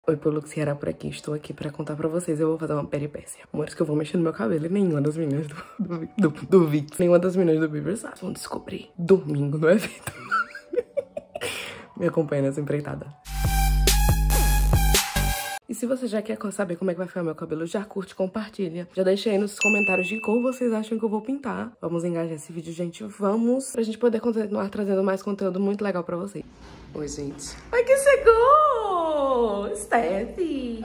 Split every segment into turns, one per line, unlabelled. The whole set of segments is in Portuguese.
Oi, Poluxiara por aqui, estou aqui pra contar pra vocês, eu vou fazer uma peripécia. Amores, que eu vou mexer no meu cabelo e nenhuma das meninas do Vix, nenhuma das meninas do Bieber sabe. Vão descobrir domingo no evento. Me acompanha nessa empreitada. E se você já quer saber como é que vai ficar meu cabelo, já curte, compartilha. Já deixa aí nos comentários de cor vocês acham que eu vou pintar. Vamos engajar esse vídeo, gente, vamos. Pra gente poder continuar trazendo mais conteúdo muito legal pra vocês. Oi, gente. Ai, que chegou! Steffi!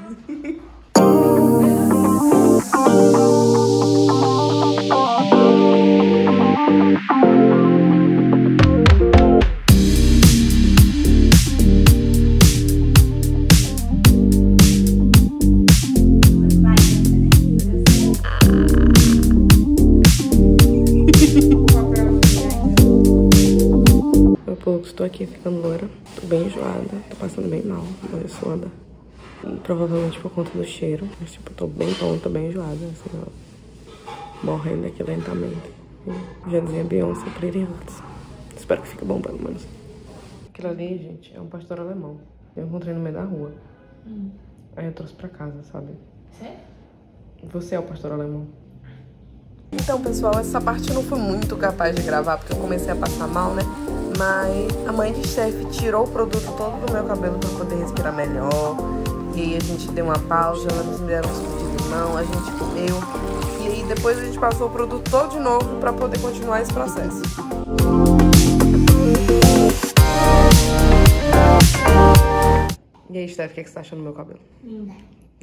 Estou aqui ficando loira, tô bem enjoada, tô passando bem mal, tô suada. Provavelmente por conta do cheiro, mas tipo, tô bem tonta, bem enjoada, assim, ó, morrendo aqui lentamente. Já dizia Beyoncé, Pretty Hurts. Espero que fique bom, pelo menos. Aquilo ali, gente, é um pastor alemão. Eu encontrei no meio da rua. Aí eu trouxe pra casa, sabe? Sério? Você é o pastor alemão. Então, pessoal, essa parte eu não fui muito capaz de gravar, porque eu comecei a passar mal, né? Mas a mãe de Steffi tirou o produto todo do meu cabelo pra poder respirar melhor. E aí a gente deu uma pausa, elas me deram um suco de limão, a gente comeu. E aí depois a gente passou o produto todo de novo pra poder continuar esse processo. E aí, Steffi, o que você tá achando do meu cabelo?
Linda.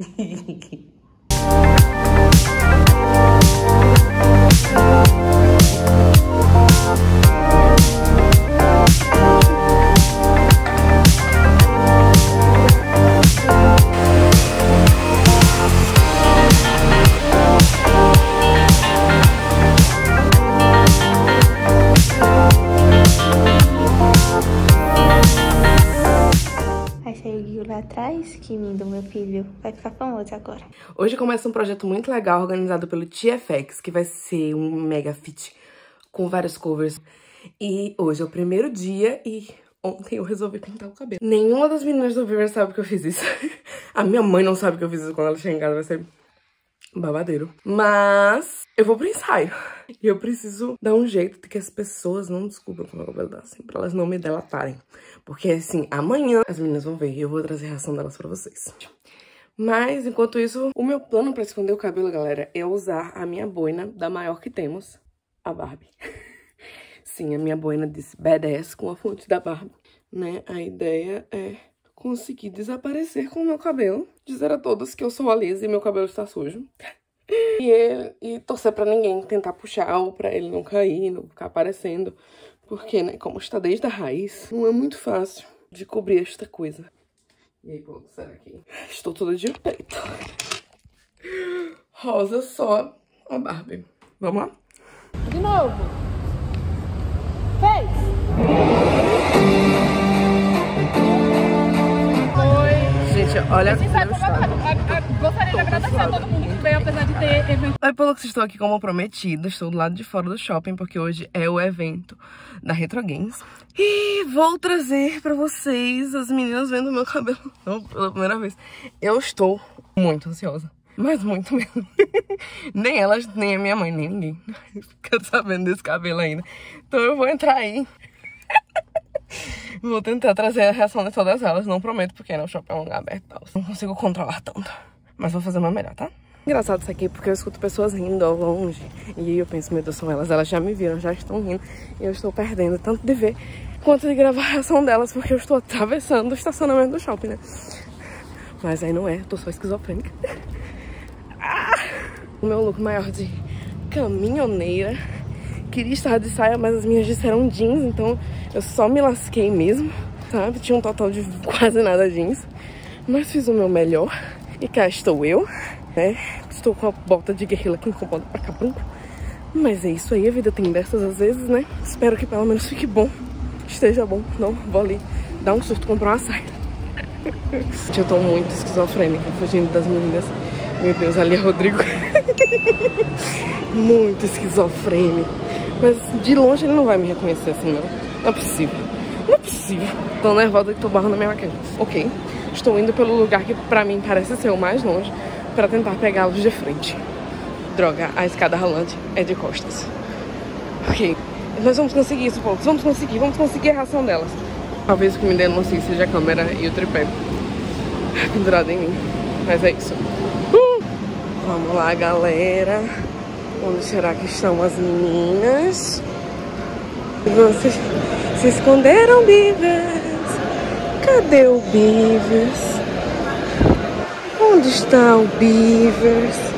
Lá atrás, que lindo, meu filho. Vai ficar famoso agora.
Hoje começa um projeto muito legal organizado pelo TFX, que vai ser um mega fit com vários covers. E hoje é o primeiro dia e ontem eu resolvi pintar o cabelo. Nenhuma das meninas do Bieber sabe que eu fiz isso. A minha mãe não sabe que eu fiz isso. Quando ela chegar em casa vai ser babadeiro. Mas eu vou pro ensaio. E eu preciso dar um jeito de que as pessoas não descubram como o meu cabelo dá assim, pra elas não me delatarem. Porque assim, amanhã as meninas vão ver e eu vou trazer a reação delas pra vocês. Mas enquanto isso, o meu plano pra esconder o cabelo, galera, é usar a minha boina da maior que temos, a Barbie. Sim, a minha boina desse badass com a fonte da Barbie, né? A ideia é conseguir desaparecer com o meu cabelo, dizer a todos que eu sou a Liz e meu cabelo está sujo. E torcer pra ninguém tentar puxar ou pra ele não cair, não ficar aparecendo. Porque, né, como está desde a raiz, não é muito fácil de cobrir esta coisa. E aí, pô, será que... Estou toda de peito. Rosa só a Barbie. Vamos lá?
De novo. Fez!
Gente, olha como eu
gostaria de agradecer a todo mundo que veio, apesar de ter evento.
Oi, Poluxi, estou aqui como prometido. Estou do lado de fora do shopping, porque hoje é o evento da Retro Games. E vou trazer pra vocês as meninas vendo meu cabelo pela primeira vez. Eu estou muito ansiosa. Mas muito mesmo. Nem elas, nem a minha mãe, nem ninguém fica sabendo desse cabelo ainda. Então eu vou entrar aí. Vou tentar trazer a reação de todas elas. Não prometo, porque no shopping é um lugar aberto. Não consigo controlar tanto. Mas vou fazer o meu melhor, tá? Engraçado isso aqui, porque eu escuto pessoas rindo ao longe. E aí eu penso, meu Deus, são elas. Elas já me viram, já estão rindo. E eu estou perdendo tanto de ver quanto de gravar a reação delas, porque eu estou atravessando o estacionamento do shopping, né? Mas aí não é, eu tô só esquizofrênica. O meu look maior de caminhoneira. Queria estar de saia, mas as minhas disseram jeans, então eu só me lasquei mesmo, sabe? Tinha um total de quase nada jeans. Mas fiz o meu melhor. E cá estou eu, né? Estou com a bota de guerrilla que incomoda pra cá. Mas é isso aí, a vida tem dessas às vezes, né? Espero que pelo menos fique bom, esteja bom. Não, vou ali dar um susto, comprar uma saia. Eu tô muito esquizofrênica, fugindo das meninas. Meu Deus, ali é Rodrigo. Muito esquizofrênico. Mas de longe ele não vai me reconhecer assim, não. Não é possível. Não é possível. Tô nervosa que tô barrando a minha maquiagem. Ok. Estou indo pelo lugar que pra mim parece ser o mais longe, pra tentar pegá-los de frente. Droga, a escada rolante é de costas. Ok, nós vamos conseguir isso, folks. Vamos conseguir a ração delas. Talvez o que me denuncie seja a câmera e o tripé pendurado em mim. Mas é isso. Vamos lá, galera. Onde será que estão as meninas? Vocês se esconderam, Beavers? Cadê o Beavers? Onde está o Beavers?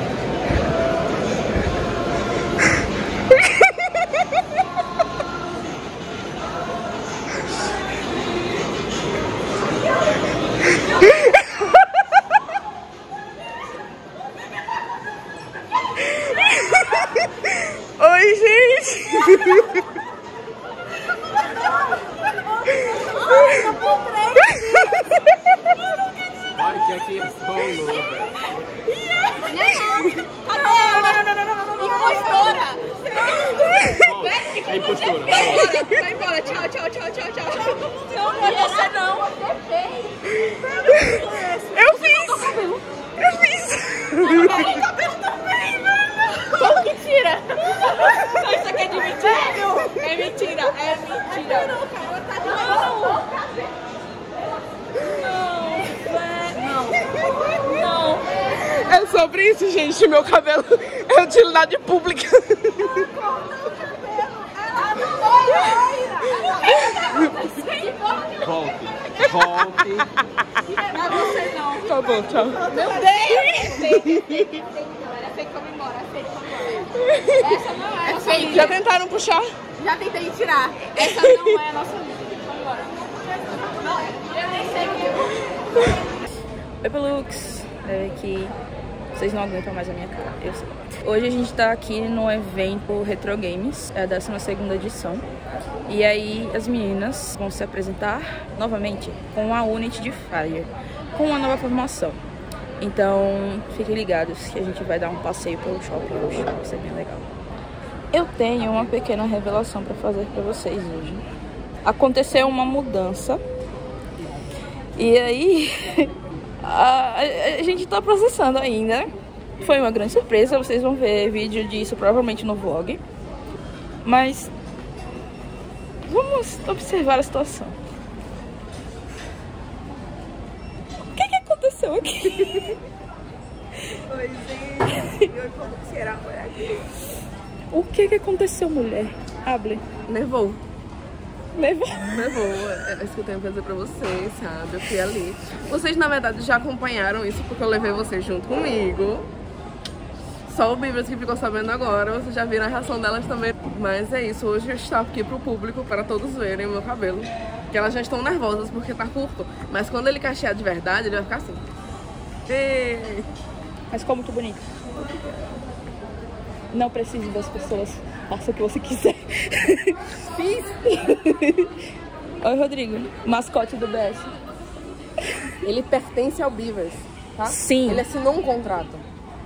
Oi, gente!
Olha que aqui é só
Impostora!
É impostora.
Vai embora, tchau, tchau, tchau, tchau, tchau. Não, não é você não.
Eu fiz!
O cabelo também, velho. Como que tira? Isso aqui é de mentira? É mentira, é mentira. Não.
É sobre isso, gente. Meu cabelo é utilidade pública.
Volte.
Não é você não.
Tá bom, tchau.
Meu Deus! É fake, vamos embora. Essa não é a nossa amiga.
Já tentaram puxar?
Já tentei tirar. Essa não é a nossa amiga. Vamos embora. Eu nem sei o que
Oi, Pelux. É que vocês não aguentam mais a minha cara, eu sei. Hoje a gente tá aqui no evento Retro Games, é a 12ª edição. E aí as meninas vão se apresentar novamente com a Unity de Fire, com uma nova formação. Então fiquem ligados que a gente vai dar um passeio pelo shopping hoje, vai ser bem legal. Eu tenho uma pequena revelação pra fazer pra vocês hoje. Aconteceu uma mudança. E aí a gente tá processando ainda. Foi uma grande surpresa, vocês vão ver vídeo disso provavelmente no vlog. Mas vamos observar a situação. O que aconteceu aqui?
Oi, gente. Como será por aqui?
O que aconteceu, mulher? Hable.
Nevou.
Levou.
É isso que eu tenho pra dizer pra vocês, sabe? Eu fui ali. Vocês, na verdade, já acompanharam isso porque eu levei vocês junto comigo. Só o Beavers que ficou sabendo agora. Vocês já viram a reação delas também. Mas é isso. Hoje eu estou aqui pro público para todos verem o meu cabelo. Que elas já estão nervosas porque tá curto. Mas quando ele cachear de verdade, ele vai ficar assim. Ei.
Mas ficou muito bonito. Não precise das pessoas. Faça o que você quiser.
Fiz.
Oi, Rodrigo. Mascote do BS.
Ele pertence ao Beavers, tá?
Sim.
Ele assinou um contrato.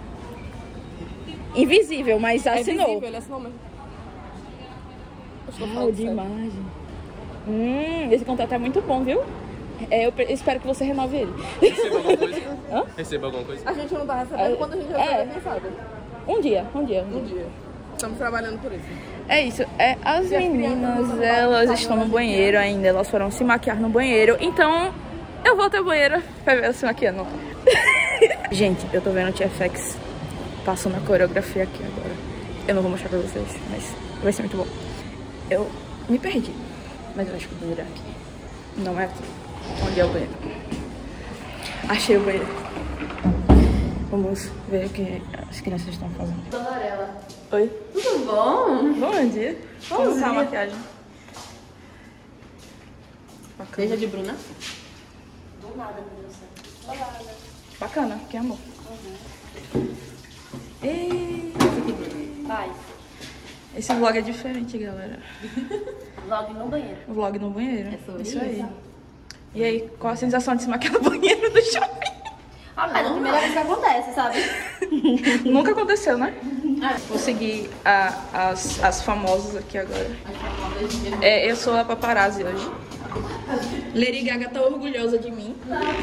Invisível, mas
É
assinou.
visível, ele assinou mesmo. Eu estou
Uau,
falando
de
sério.
imagem. Esse contrato é muito bom, viu? Eu espero que você renove ele.
Receba alguma coisa?
Hã?
Receba alguma coisa?
A gente não tá recebendo quando a gente recebe, quem sabe?
Um dia.
Um dia. Estamos trabalhando por isso.
É isso. As meninas, elas estão no banheiro ainda. Elas foram se maquiar no banheiro. Então, eu vou até o banheiro pra ver elas se maquiando. Gente, eu tô vendo o TFX passando a coreografia aqui agora. Eu não vou mostrar pra vocês, mas vai ser muito bom. Eu me perdi, mas eu acho que o banheiro é aqui. Não é aqui. Onde é o banheiro? Achei o banheiro. Vamos ver o que as crianças estão fazendo.
Dona Arela.
Oi.
Tudo bom?
Bom dia. Como tá a maquiagem?
Beija de Bruna?
Bacana, que amor. Ei.
Vai.
Esse vlog é diferente, galera.
Vlog no banheiro.
Vlog no banheiro.
É sobre
isso aí.
isso.
E aí, qual a sensação de se maquiar no banheiro do shopping?
Ah, mas é a primeira vez que acontece, sabe?
Nunca aconteceu, né? Vou seguir as famosas aqui agora. Eu sou a paparazzi hoje. Lady Gaga tá orgulhosa de mim.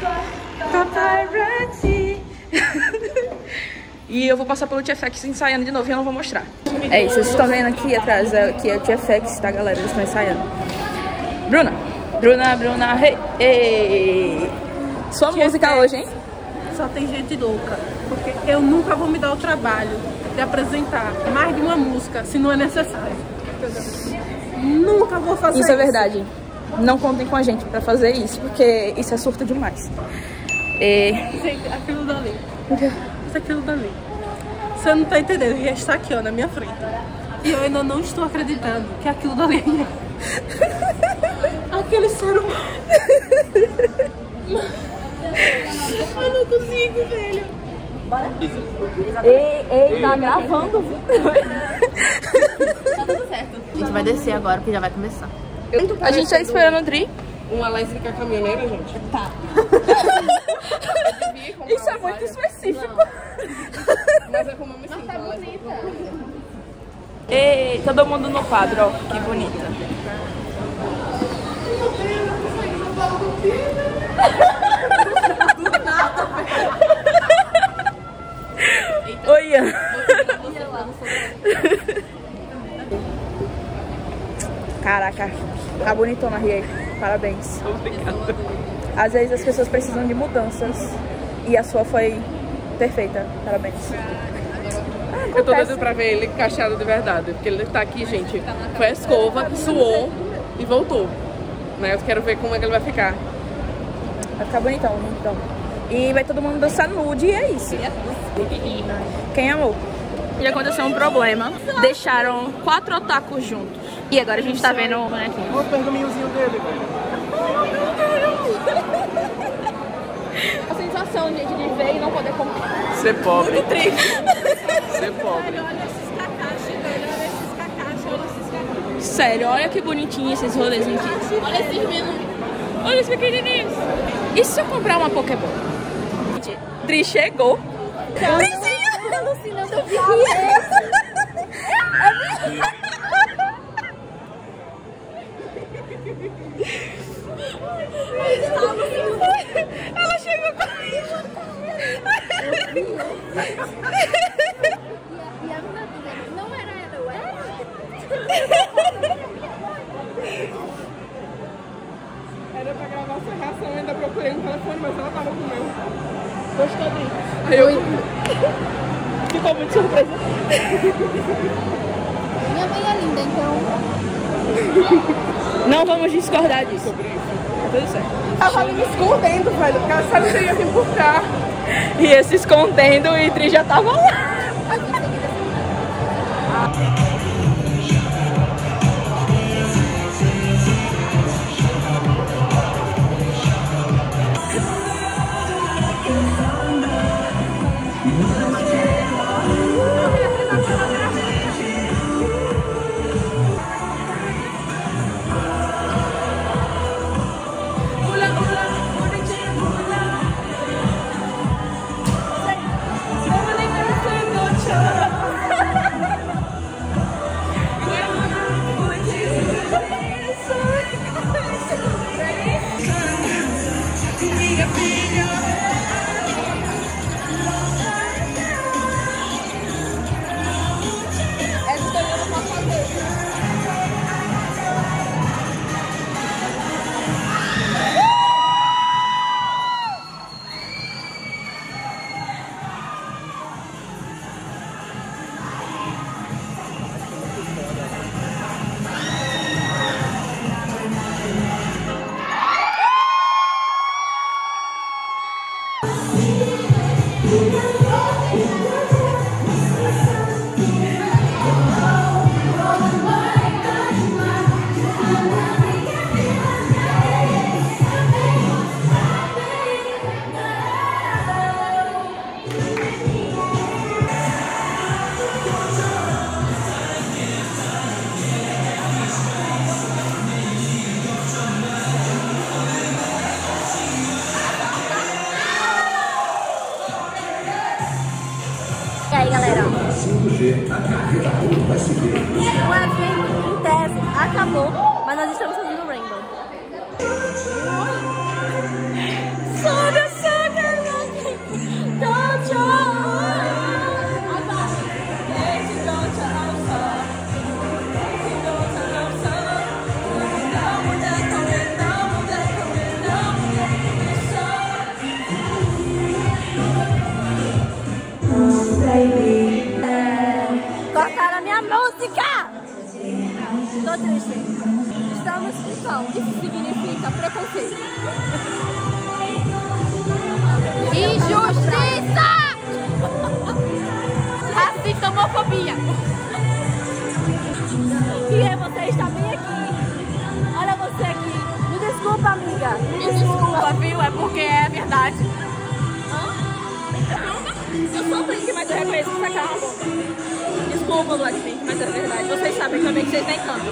Paparazzi. E eu vou passar pelo TFX ensaiando de novo e eu não vou mostrar. É isso, vocês estão vendo aqui atrás, aqui é o TFX, tá, galera? Eles estão ensaiando. Bruna, hey, hey. Sua música hoje, hein?
Só tem gente louca, porque eu nunca vou me dar o trabalho de apresentar mais de uma música se não é necessário. Nunca vou fazer isso.
Isso é verdade. Não contem com a gente pra fazer isso, porque isso é surto demais.
Gente, aquilo dali. Isso, aquilo dali. Você não tá entendendo, ele está aqui, ó, na minha frente. E eu ainda não estou acreditando que aquilo dali é aquele ser humano. Eu não consigo, velho.
Bora?
Ei, tá gravando.
Tá tudo certo. A gente vai descer agora, porque já vai começar.
A gente tá esperando o Dri.
Uma lésbica caminhoneira, gente.
Tá.
Isso é muito específico.
Mas é como eu me sinto.
Tá bonita.
Ei, todo mundo no quadro, ó. Que bonita. Oi, Ian. Caraca, tá bonitona, Ria. Parabéns.
Obrigada.
Às vezes as pessoas precisam de mudanças e a sua foi perfeita. Parabéns.
Eu tô doida pra ver ele encaixado de verdade. Porque ele tá aqui, gente. Foi a escova, suou e voltou. Né? Eu quero ver como é que ele vai ficar.
Vai ficar bonitão, então. E vai todo mundo dançar nude e é isso. Quem amou? E aconteceu um problema. Deixaram 4 otakus juntos. E agora a gente tá vendo o bonequinho.
Olha o pergaminhozinho dele, velho.
A sensação, gente, de ver e não poder comprar.
Ser pobre.
Muito triste.
Ser pobre.
Olha esses Kakashi, velho. Olha esses Kakashi, olha esses Kakashi.
Sério, olha que bonitinho esses rolezinhos aqui.
Olha esses meninos.
Olha os pequenininhos. E se eu comprar uma Pokébola? Gente, Dri chegou.
Tô alucinando, eu vi isso.
Ela chegou comigo.
E a menina dizendo, não era ela, eu era?
Era pra gravar essa reação, eu ainda procurei um telefone, mas ela tava com o meu.
Gostou, Dri?
Aí eu...
Ficou muito surpresa.
Minha mãe é linda, então...
Não vamos discordar disso. Tá tudo certo.
Ela tava me escondendo, velho, porque ela sabe que eu ia vir por cá.
Ia se escondendo e Dri já tava lá.
E aí, galera? O evento, em tese, acabou, mas nós estamos fazendo random. Cortaram a minha música! Tô triste. Estamos com som. Isso significa preconceito. Injustiça! Racista, homofobia. E é, você está bem aqui. Olha você aqui. Me desculpa, amiga. Me desculpa, viu? É porque é verdade. Eu sou Blink, mas eu reconheço que sacaram a boca. Desculpa, Blackpink, mas é verdade. Vocês sabem também que vocês nem cantam.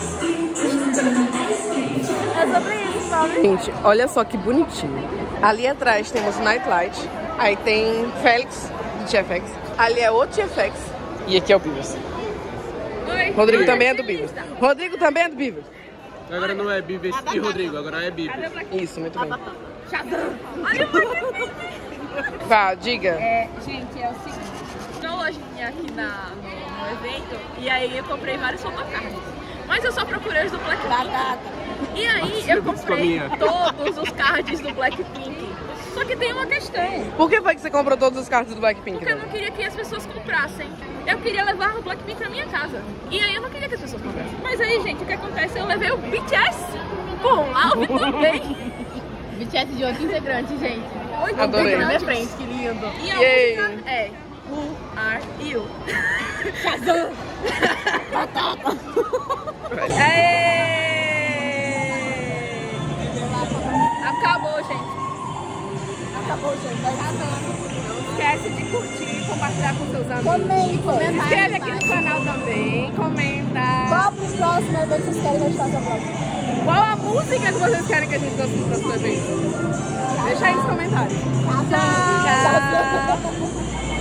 É sobre isso, sabe?
Gente, olha só que bonitinho. Ali atrás temos Nightlight. Aí tem Félix, do TFX. Ali é outro TFX. E aqui é o Beavers.
Oi.
Rodrigo também é do Beavers. Rodrigo também é do Beavers.
Agora não é Beavers e Rodrigo, agora é Beavers.
Isso, muito bem.
Olha o Blackpink.
Vá, diga.
Gente, é o seguinte. Tem uma lojinha aqui no evento e aí eu comprei vários fotocards. Mas eu só procurei os do Blackpink. E aí eu comprei todos os cards do Blackpink. Só que tem uma questão.
Por que foi que você comprou todos os cards do Blackpink?
Porque eu não queria que as pessoas comprassem. Eu queria levar o Blackpink pra minha casa. E aí eu não queria que as pessoas comprassem. Mas aí, gente, o que acontece? Eu levei o BTS por um lado também.
BTS de outro integrante, gente.
Adorei.
Na minha frente, que lindo.
E a música é Who Are You? Acabou, gente. Não esquece de curtir e compartilhar com seus amigos.
Comenta.
Inscreve aqui no canal também. Comenta.
Qual pro próximo evento vocês querem que a gente faça próximo?
Qual a música que vocês querem que a gente faça no próximo evento? Deixa aí nos comentários.
Tchau.